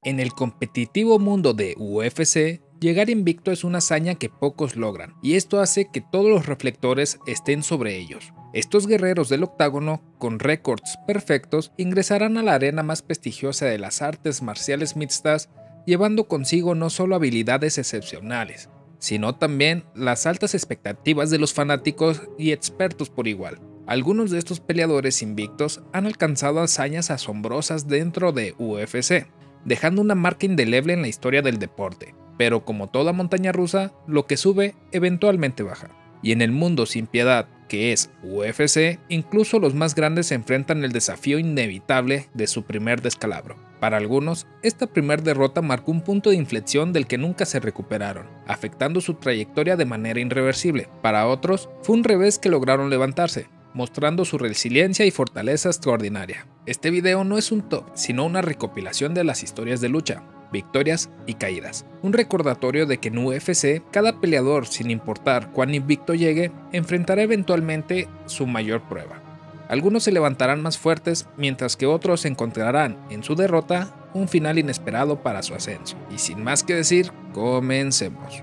En el competitivo mundo de UFC, llegar invicto es una hazaña que pocos logran, y esto hace que todos los reflectores estén sobre ellos. Estos guerreros del octágono, con récords perfectos, ingresarán a la arena más prestigiosa de las artes marciales mixtas, llevando consigo no solo habilidades excepcionales, sino también las altas expectativas de los fanáticos y expertos por igual. Algunos de estos peleadores invictos han alcanzado hazañas asombrosas dentro de UFC, dejando una marca indeleble en la historia del deporte. Pero como toda montaña rusa, lo que sube eventualmente baja. Y en el mundo sin piedad que es UFC, incluso los más grandes se enfrentan el desafío inevitable de su primer descalabro. Para algunos, esta primer derrota marcó un punto de inflexión del que nunca se recuperaron, afectando su trayectoria de manera irreversible. Para otros, fue un revés que lograron levantarse, mostrando su resiliencia y fortaleza extraordinaria. Este video no es un top, sino una recopilación de las historias de lucha, victorias y caídas. Un recordatorio de que en UFC, cada peleador, sin importar cuán invicto llegue, enfrentará eventualmente su mayor prueba. Algunos se levantarán más fuertes, mientras que otros encontrarán en su derrota un final inesperado para su ascenso. Y sin más que decir, comencemos.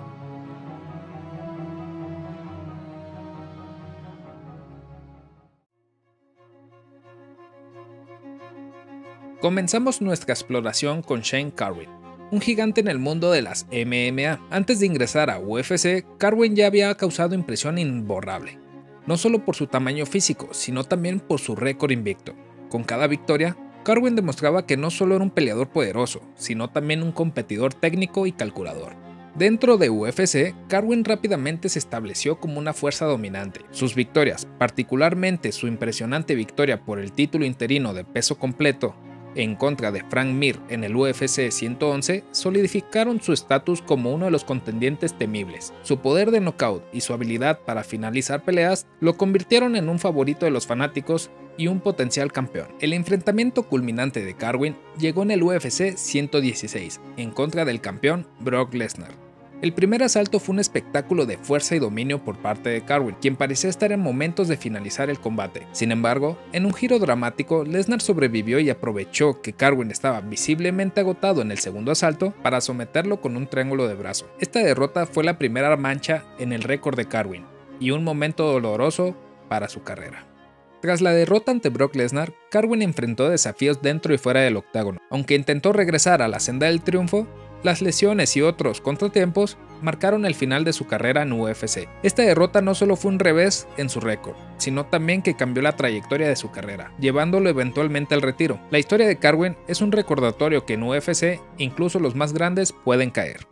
Comenzamos nuestra exploración con Shane Carwin, un gigante en el mundo de las MMA. Antes de ingresar a UFC, Carwin ya había causado impresión imborrable, no solo por su tamaño físico, sino también por su récord invicto. Con cada victoria, Carwin demostraba que no solo era un peleador poderoso, sino también un competidor técnico y calculador. Dentro de UFC, Carwin rápidamente se estableció como una fuerza dominante. Sus victorias, particularmente su impresionante victoria por el título interino de peso completo en contra de Frank Mir en el UFC 111, solidificaron su estatus como uno de los contendientes temibles. Su poder de knockout y su habilidad para finalizar peleas lo convirtieron en un favorito de los fanáticos y un potencial campeón. El enfrentamiento culminante de Carwin llegó en el UFC 116, en contra del campeón Brock Lesnar. El primer asalto fue un espectáculo de fuerza y dominio por parte de Carwin, quien parecía estar en momentos de finalizar el combate. Sin embargo, en un giro dramático, Lesnar sobrevivió y aprovechó que Carwin estaba visiblemente agotado en el segundo asalto para someterlo con un triángulo de brazo. Esta derrota fue la primera mancha en el récord de Carwin, y un momento doloroso para su carrera. Tras la derrota ante Brock Lesnar, Carwin enfrentó desafíos dentro y fuera del octágono. Aunque intentó regresar a la senda del triunfo, las lesiones y otros contratiempos marcaron el final de su carrera en UFC. Esta derrota no solo fue un revés en su récord, sino también que cambió la trayectoria de su carrera, llevándolo eventualmente al retiro. La historia de Carwin es un recordatorio que en UFC incluso los más grandes pueden caer.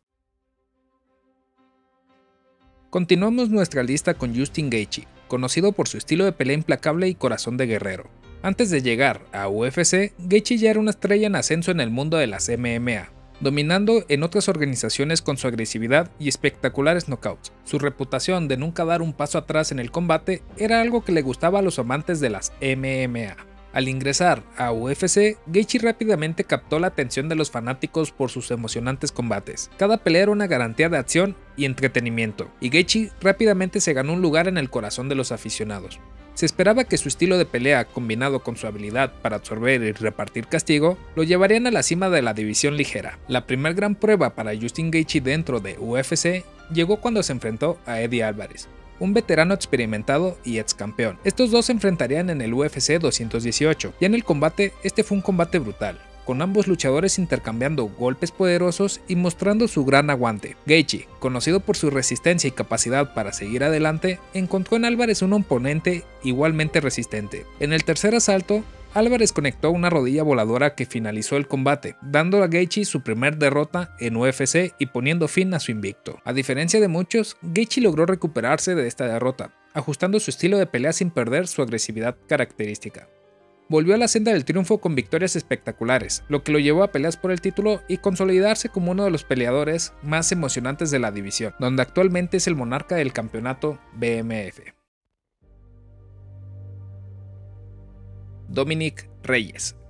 Continuamos nuestra lista con Justin Gaethje, conocido por su estilo de pelea implacable y corazón de guerrero. Antes de llegar a UFC, Gaethje ya era una estrella en ascenso en el mundo de las MMA, dominando en otras organizaciones con su agresividad y espectaculares knockouts. Su reputación de nunca dar un paso atrás en el combate era algo que le gustaba a los amantes de las MMA. Al ingresar a UFC, Gaethje rápidamente captó la atención de los fanáticos por sus emocionantes combates. Cada pelea era una garantía de acción y entretenimiento, y Gaethje rápidamente se ganó un lugar en el corazón de los aficionados. Se esperaba que su estilo de pelea, combinado con su habilidad para absorber y repartir castigo, lo llevarían a la cima de la división ligera. La primer gran prueba para Justin Gaethje dentro de UFC llegó cuando se enfrentó a Eddie Álvarez, un veterano experimentado y ex campeón. Estos dos se enfrentarían en el UFC 218, y en el combate este fue un combate brutal, con ambos luchadores intercambiando golpes poderosos y mostrando su gran aguante. Gaethje, conocido por su resistencia y capacidad para seguir adelante, encontró en Álvarez un oponente igualmente resistente. En el tercer asalto, Álvarez conectó una rodilla voladora que finalizó el combate, dando a Gaethje su primer derrota en UFC y poniendo fin a su invicto. A diferencia de muchos, Gaethje logró recuperarse de esta derrota, ajustando su estilo de pelea sin perder su agresividad característica. Volvió a la senda del triunfo con victorias espectaculares, lo que lo llevó a peleas por el título y consolidarse como uno de los peleadores más emocionantes de la división, donde actualmente es el monarca del campeonato BMF. Dominick Reyes,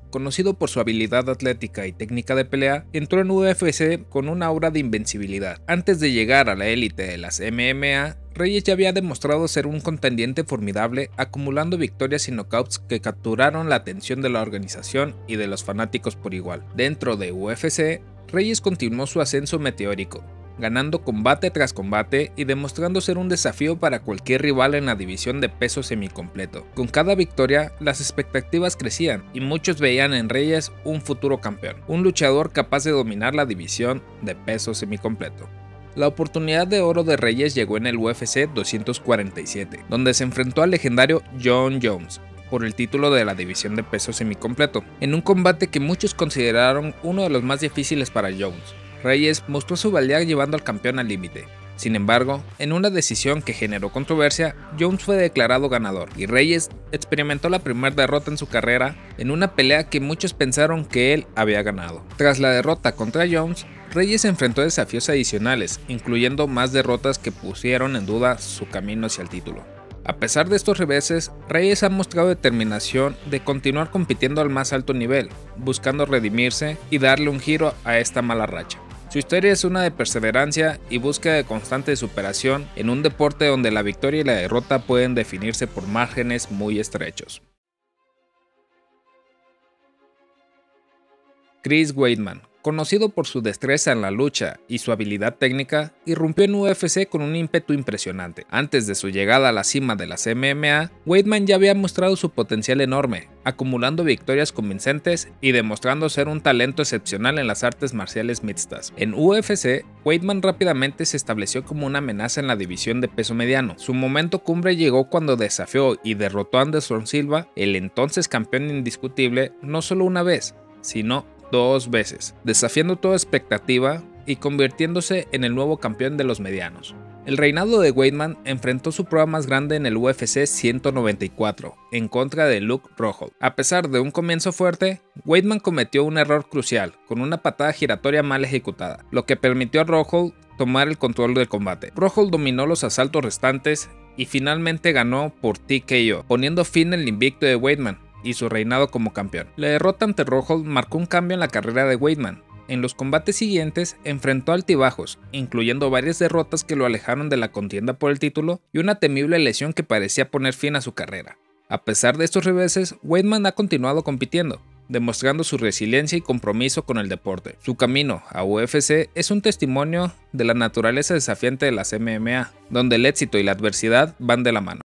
conocido por su habilidad atlética y técnica de pelea, entró en UFC con una aura de invencibilidad. Antes de llegar a la élite de las MMA, Reyes ya había demostrado ser un contendiente formidable, acumulando victorias y knockouts que capturaron la atención de la organización y de los fanáticos por igual. Dentro de UFC, Reyes continuó su ascenso meteórico, ganando combate tras combate y demostrando ser un desafío para cualquier rival en la división de peso semicompleto. Con cada victoria, las expectativas crecían y muchos veían en Reyes un futuro campeón, un luchador capaz de dominar la división de peso semicompleto. La oportunidad de oro de Reyes llegó en el UFC 247, donde se enfrentó al legendario Jon Jones por el título de la división de peso semicompleto, en un combate que muchos consideraron uno de los más difíciles para Jones. Reyes mostró su valía llevando al campeón al límite. Sin embargo, en una decisión que generó controversia, Jones fue declarado ganador y Reyes experimentó la primera derrota en su carrera en una pelea que muchos pensaron que él había ganado. Tras la derrota contra Jones, Reyes enfrentó desafíos adicionales, incluyendo más derrotas que pusieron en duda su camino hacia el título. A pesar de estos reveses, Reyes ha mostrado determinación de continuar compitiendo al más alto nivel, buscando redimirse y darle un giro a esta mala racha. Su historia es una de perseverancia y búsqueda de constante superación en un deporte donde la victoria y la derrota pueden definirse por márgenes muy estrechos. Chris Weidman, conocido por su destreza en la lucha y su habilidad técnica, irrumpió en UFC con un ímpetu impresionante. Antes de su llegada a la cima de las MMA, Weidman ya había mostrado su potencial enorme, acumulando victorias convincentes y demostrando ser un talento excepcional en las artes marciales mixtas. En UFC, Weidman rápidamente se estableció como una amenaza en la división de peso mediano. Su momento cumbre llegó cuando desafió y derrotó a Anderson Silva, el entonces campeón indiscutible, no solo una vez, sino 2 veces, desafiando toda expectativa y convirtiéndose en el nuevo campeón de los medianos. El reinado de Weidman enfrentó su prueba más grande en el UFC 194, en contra de Luke Rockhold. A pesar de un comienzo fuerte, Weidman cometió un error crucial, con una patada giratoria mal ejecutada, lo que permitió a Rockhold tomar el control del combate. Rockhold dominó los asaltos restantes y finalmente ganó por TKO, poniendo fin al invicto de Weidman y su reinado como campeón. La derrota ante Rockhold marcó un cambio en la carrera de Weidman. En los combates siguientes enfrentó altibajos, incluyendo varias derrotas que lo alejaron de la contienda por el título y una temible lesión que parecía poner fin a su carrera. A pesar de estos reveses, Weidman ha continuado compitiendo, demostrando su resiliencia y compromiso con el deporte. Su camino a UFC es un testimonio de la naturaleza desafiante de las MMA, donde el éxito y la adversidad van de la mano.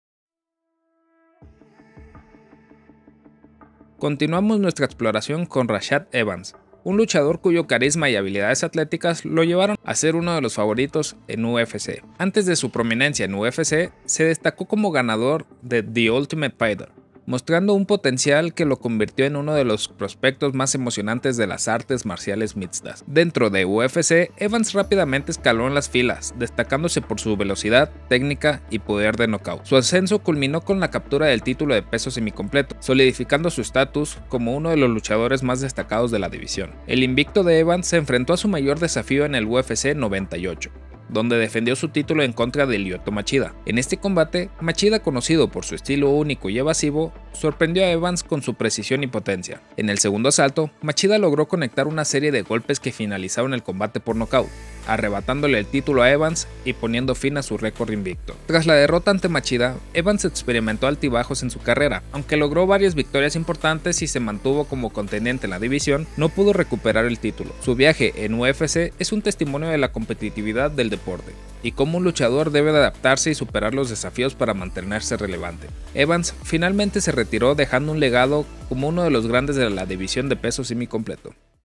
Continuamos nuestra exploración con Rashad Evans, un luchador cuyo carisma y habilidades atléticas lo llevaron a ser uno de los favoritos en UFC. Antes de su prominencia en UFC, se destacó como ganador de The Ultimate Fighter, mostrando un potencial que lo convirtió en uno de los prospectos más emocionantes de las artes marciales mixtas. Dentro de UFC, Evans rápidamente escaló en las filas, destacándose por su velocidad, técnica y poder de knockout. Su ascenso culminó con la captura del título de peso semicompleto, solidificando su estatus como uno de los luchadores más destacados de la división. El invicto de Evans se enfrentó a su mayor desafío en el UFC 98. Donde defendió su título en contra de Lyoto Machida. En este combate, Machida, conocido por su estilo único y evasivo, sorprendió a Evans con su precisión y potencia. En el segundo asalto, Machida logró conectar una serie de golpes que finalizaron el combate por nocaut, arrebatándole el título a Evans y poniendo fin a su récord invicto. Tras la derrota ante Machida, Evans experimentó altibajos en su carrera. Aunque logró varias victorias importantes y se mantuvo como contendiente en la división, no pudo recuperar el título. Su viaje en UFC es un testimonio de la competitividad del deporte y cómo un luchador debe de adaptarse y superar los desafíos para mantenerse relevante. Evans finalmente se retiró dejando un legado como uno de los grandes de la división de peso semicompleto.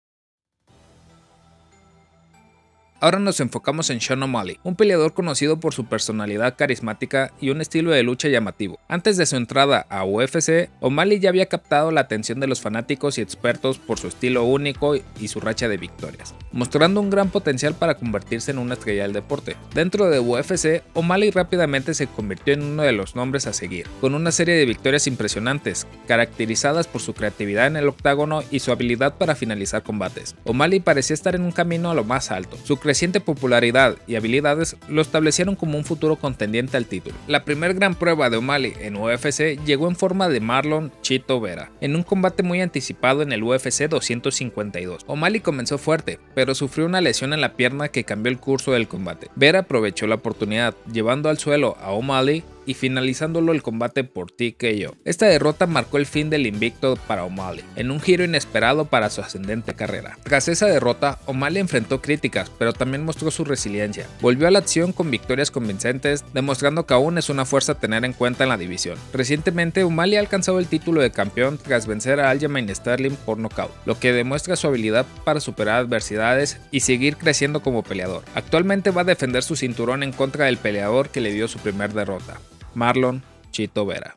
Ahora nos enfocamos en Sean O'Malley, un peleador conocido por su personalidad carismática y un estilo de lucha llamativo. Antes de su entrada a UFC, O'Malley ya había captado la atención de los fanáticos y expertos por su estilo único y su racha de victorias. mostrando un gran potencial para convertirse en una estrella del deporte. Dentro de UFC, O'Malley rápidamente se convirtió en uno de los nombres a seguir, con una serie de victorias impresionantes, caracterizadas por su creatividad en el octágono y su habilidad para finalizar combates. O'Malley parecía estar en un camino a lo más alto. Su creciente popularidad y habilidades lo establecieron como un futuro contendiente al título. La primera gran prueba de O'Malley en UFC llegó en forma de Marlon Chito Vera, en un combate muy anticipado en el UFC 252. O'Malley comenzó fuerte, pero sufrió una lesión en la pierna que cambió el curso del combate. Vera aprovechó la oportunidad, llevando al suelo a O'Malley y finalizándolo el combate por TKO. Esta derrota marcó el fin del invicto para O'Malley, en un giro inesperado para su ascendente carrera. Tras esa derrota, O'Malley enfrentó críticas, pero también mostró su resiliencia. Volvió a la acción con victorias convincentes, demostrando que aún es una fuerza a tener en cuenta en la división. Recientemente, O'Malley ha alcanzado el título de campeón tras vencer a Aljamain Sterling por nocaut, lo que demuestra su habilidad para superar adversidades y seguir creciendo como peleador. Actualmente va a defender su cinturón en contra del peleador que le dio su primer derrota, Marlon Chito Vera.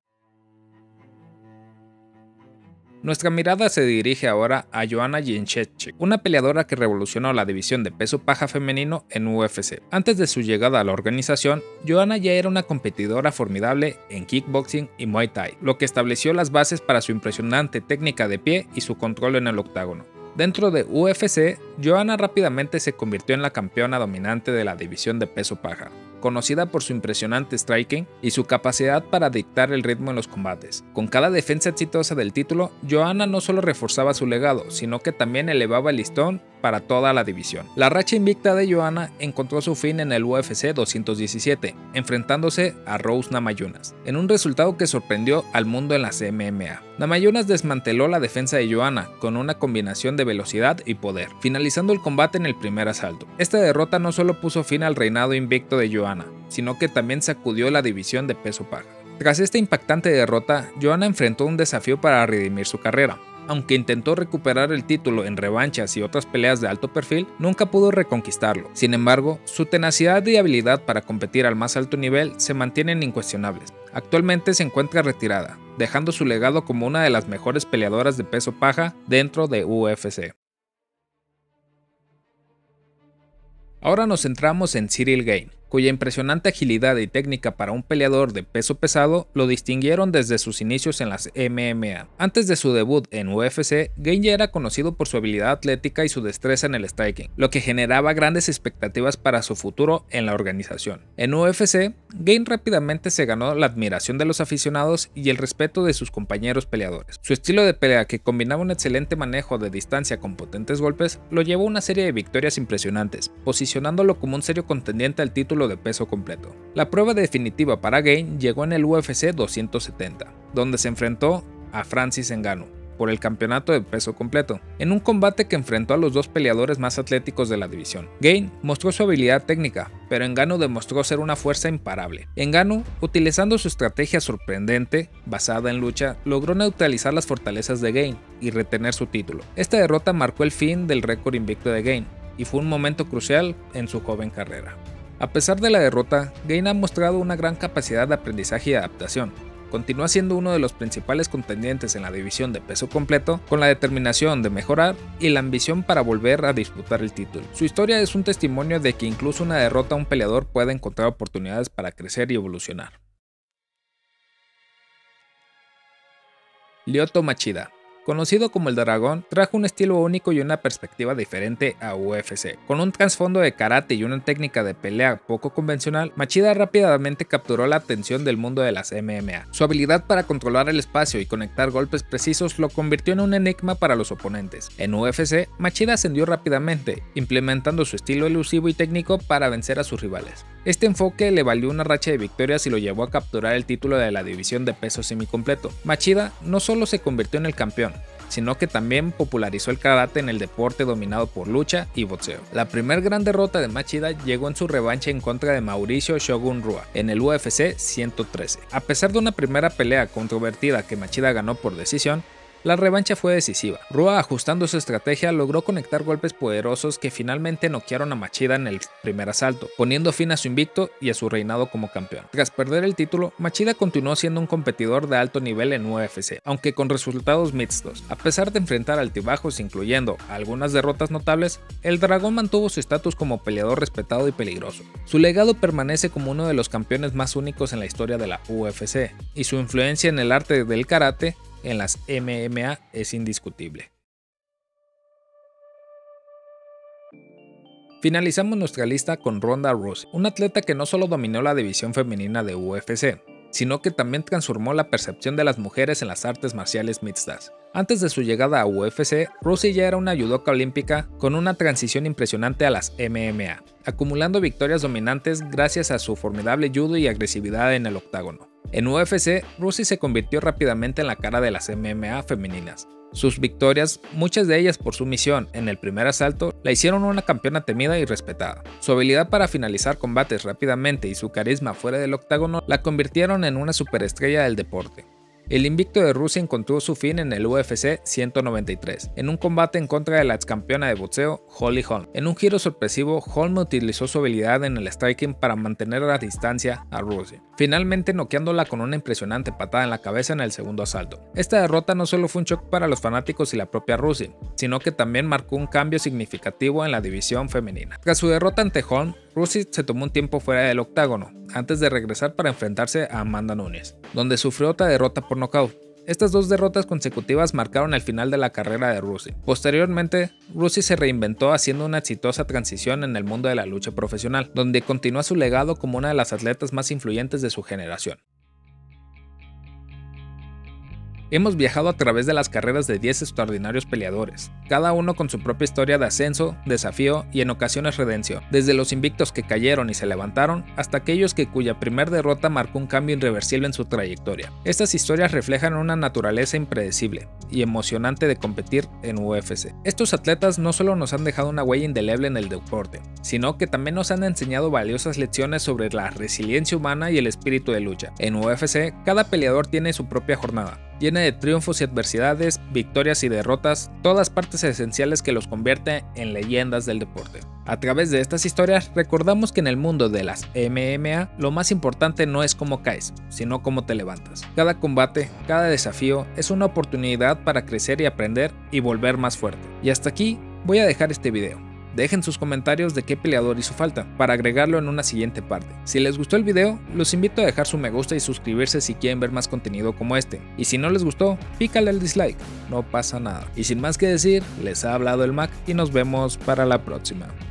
Nuestra mirada se dirige ahora a Joanna Jędrzejczyk, una peleadora que revolucionó la división de peso paja femenino en UFC. Antes de su llegada a la organización, Joanna ya era una competidora formidable en kickboxing y Muay Thai, lo que estableció las bases para su impresionante técnica de pie y su control en el octágono. Dentro de UFC, Joanna rápidamente se convirtió en la campeona dominante de la división de peso paja, conocida por su impresionante striking y su capacidad para dictar el ritmo en los combates. Con cada defensa exitosa del título, Joanna no solo reforzaba su legado, sino que también elevaba el listón para toda la división. La racha invicta de Joanna encontró su fin en el UFC 217, enfrentándose a Rose Namajunas, en un resultado que sorprendió al mundo en las MMA. Namajunas desmanteló la defensa de Joanna con una combinación de velocidad y poder, finalizando el combate en el primer asalto. Esta derrota no solo puso fin al reinado invicto de Joanna, sino que también sacudió la división de peso paja. Tras esta impactante derrota, Joanna enfrentó un desafío para redimir su carrera. Aunque intentó recuperar el título en revanchas y otras peleas de alto perfil, nunca pudo reconquistarlo. Sin embargo, su tenacidad y habilidad para competir al más alto nivel se mantienen incuestionables. Actualmente se encuentra retirada, dejando su legado como una de las mejores peleadoras de peso paja dentro de UFC. Ahora nos centramos en Ciryl Gane, cuya impresionante agilidad y técnica para un peleador de peso pesado lo distinguieron desde sus inicios en las MMA. Antes de su debut en UFC, Gane ya era conocido por su habilidad atlética y su destreza en el striking, lo que generaba grandes expectativas para su futuro en la organización. En UFC, Gane rápidamente se ganó la admiración de los aficionados y el respeto de sus compañeros peleadores. Su estilo de pelea, que combinaba un excelente manejo de distancia con potentes golpes, lo llevó a una serie de victorias impresionantes, posicionándolo como un serio contendiente al título de peso completo. La prueba definitiva para Gane llegó en el UFC 270, donde se enfrentó a Francis Ngannou por el campeonato de peso completo, en un combate que enfrentó a los dos peleadores más atléticos de la división. Gane mostró su habilidad técnica, pero Ngannou demostró ser una fuerza imparable. Ngannou, utilizando su estrategia sorprendente, basada en lucha, logró neutralizar las fortalezas de Gane y retener su título. Esta derrota marcó el fin del récord invicto de Gane, y fue un momento crucial en su joven carrera. A pesar de la derrota, Gane ha mostrado una gran capacidad de aprendizaje y adaptación. Continúa siendo uno de los principales contendientes en la división de peso completo, con la determinación de mejorar y la ambición para volver a disputar el título. Su historia es un testimonio de que incluso una derrota a un peleador puede encontrar oportunidades para crecer y evolucionar. Lyoto Machida, conocido como el Dragón, trajo un estilo único y una perspectiva diferente a UFC. Con un trasfondo de karate y una técnica de pelea poco convencional, Machida rápidamente capturó la atención del mundo de las MMA. Su habilidad para controlar el espacio y conectar golpes precisos lo convirtió en un enigma para los oponentes. En UFC, Machida ascendió rápidamente, implementando su estilo elusivo y técnico para vencer a sus rivales. Este enfoque le valió una racha de victorias y lo llevó a capturar el título de la división de peso semicompleto. Machida no solo se convirtió en el campeón, sino que también popularizó el karate en el deporte dominado por lucha y boxeo. La primer gran derrota de Machida llegó en su revancha en contra de Mauricio Shogun Rua en el UFC 113. A pesar de una primera pelea controvertida que Machida ganó por decisión, La revancha fue decisiva. Rua, ajustando su estrategia, logró conectar golpes poderosos que finalmente noquearon a Machida en el primer asalto, poniendo fin a su invicto y a su reinado como campeón. Tras perder el título, Machida continuó siendo un competidor de alto nivel en UFC, aunque con resultados mixtos. A pesar de enfrentar altibajos, incluyendo algunas derrotas notables, el dragón mantuvo su estatus como peleador respetado y peligroso. Su legado permanece como uno de los campeones más únicos en la historia de la UFC, y su influencia en el arte del karate en las MMA es indiscutible. Finalizamos nuestra lista con Ronda Rousey, una atleta que no solo dominó la división femenina de UFC, sino que también transformó la percepción de las mujeres en las artes marciales mixtas. Antes de su llegada a UFC, Rousey ya era una judoka olímpica con una transición impresionante a las MMA, acumulando victorias dominantes gracias a su formidable judo y agresividad en el octágono. En UFC, Rousey se convirtió rápidamente en la cara de las MMA femeninas. Sus victorias, muchas de ellas por sumisión en el primer asalto, la hicieron una campeona temida y respetada. Su habilidad para finalizar combates rápidamente y su carisma fuera del octágono la convirtieron en una superestrella del deporte. El invicto de Rousey encontró su fin en el UFC 193, en un combate en contra de la excampeona de boxeo Holly Holm. En un giro sorpresivo, Holm utilizó su habilidad en el striking para mantener a distancia a Rousey, finalmente noqueándola con una impresionante patada en la cabeza en el segundo asalto. Esta derrota no solo fue un shock para los fanáticos y la propia Rousey, sino que también marcó un cambio significativo en la división femenina. Tras su derrota ante Holm, Rousey se tomó un tiempo fuera del octágono, antes de regresar para enfrentarse a Amanda Nunes, donde sufrió otra derrota por nocaut. Estas dos derrotas consecutivas marcaron el final de la carrera de Rousey. Posteriormente, Rousey se reinventó haciendo una exitosa transición en el mundo de la lucha profesional, donde continúa su legado como una de las atletas más influyentes de su generación. Hemos viajado a través de las carreras de 10 extraordinarios peleadores, cada uno con su propia historia de ascenso, desafío y en ocasiones redención, desde los invictos que cayeron y se levantaron, hasta aquellos cuya primer derrota marcó un cambio irreversible en su trayectoria. Estas historias reflejan una naturaleza impredecible y emocionante de competir en UFC. Estos atletas no solo nos han dejado una huella indeleble en el deporte, sino que también nos han enseñado valiosas lecciones sobre la resiliencia humana y el espíritu de lucha. En UFC, cada peleador tiene su propia jornada, llena de triunfos y adversidades, victorias y derrotas, todas partes esenciales que los convierte en leyendas del deporte. A través de estas historias recordamos que en el mundo de las MMA lo más importante no es cómo caes, sino cómo te levantas. Cada combate, cada desafío es una oportunidad para crecer y aprender y volver más fuerte. Y hasta aquí voy a dejar este video. Dejen sus comentarios de qué peleador hizo falta, para agregarlo en una siguiente parte. Si les gustó el video, los invito a dejar su me gusta y suscribirse si quieren ver más contenido como este. Y si no les gustó, pícale al dislike, no pasa nada. Y sin más que decir, les ha hablado el Mac y nos vemos para la próxima.